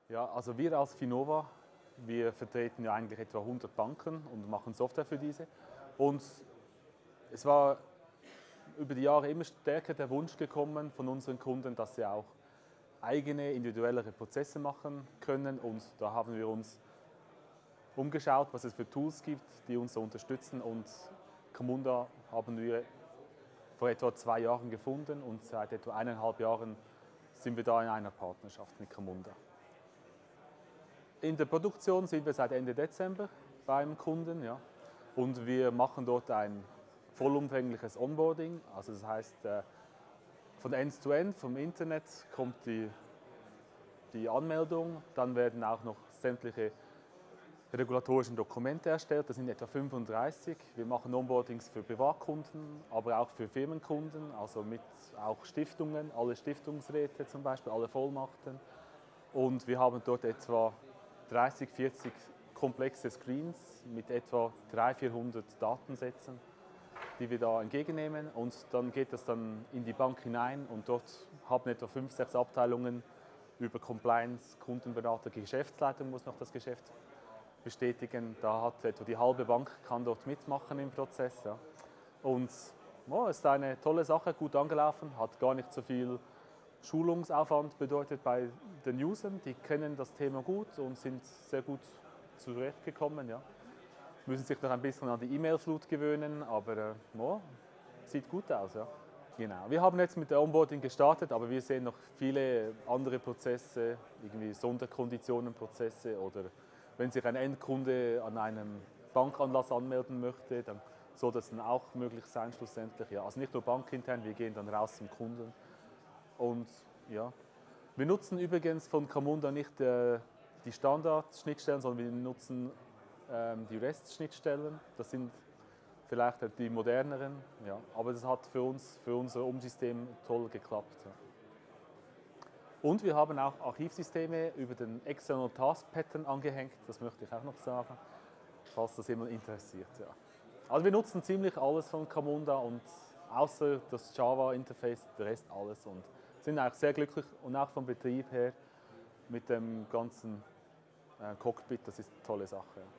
Ja, also wir als Finova, wir vertreten ja eigentlich etwa 100 Banken und machen Software für diese. Und es war über die Jahre immer stärker der Wunsch gekommen von unseren Kunden, dass sie auch eigene, individuellere Prozesse machen können. Und da haben wir uns umgeschaut, was es für Tools gibt, die uns da unterstützen. Und Camunda haben wir vor etwa 2 Jahren gefunden und seit etwa 1,5 Jahren sind wir da in einer Partnerschaft mit Camunda. In der Produktion sind wir seit Ende Dezember beim Kunden, ja, und wir machen dort ein vollumfängliches Onboarding. Also das heißt, von End-to-End, vom Internet kommt die Anmeldung, dann werden auch noch sämtliche regulatorischen Dokumente erstellt. Das sind etwa 35. Wir machen Onboardings für Privatkunden, aber auch für Firmenkunden, also mit auch Stiftungen, alle Stiftungsräte zum Beispiel, alle Vollmachten. Und wir haben dort etwa 30, 40 komplexe Screens mit etwa 300, 400 Datensätzen, die wir da entgegennehmen. Und dann geht das dann in die Bank hinein und dort haben etwa 5, 6 Abteilungen über Compliance, Kundenberater, Geschäftsleitung muss noch das Geschäft bestätigen. Da hat etwa die halbe Bank kann dort mitmachen im Prozess. Ja. Und es ist eine tolle Sache, gut angelaufen, hat gar nicht so viel Schulungsaufwand bedeutet bei den Usern. Die kennen das Thema gut und sind sehr gut zurechtgekommen. Ja. Müssen sich noch ein bisschen an die E-Mail-Flut gewöhnen, aber sieht gut aus. Ja. Genau. Wir haben jetzt mit der Onboarding gestartet, aber wir sehen noch viele andere Prozesse, irgendwie Sonderkonditionenprozesse oder wenn sich ein Endkunde an einem Bankanlass anmelden möchte, dann soll das dann auch möglich sein schlussendlich. Ja. Also nicht nur bankintern, wir gehen dann raus zum Kunden. Und ja, wir nutzen übrigens von Camunda nicht die Standard-Schnittstellen, sondern wir nutzen die REST-Schnittstellen. Das sind vielleicht die moderneren, ja. Aber das hat für uns, für unser Umsystem toll geklappt. Ja. Und wir haben auch Archivsysteme über den External Task Pattern angehängt, das möchte ich auch noch sagen, falls das jemand interessiert. Ja. Also wir nutzen ziemlich alles von Camunda und außer das Java-Interface, der Rest alles und sind eigentlich sehr glücklich und auch vom Betrieb her mit dem ganzen Cockpit, das ist eine tolle Sache.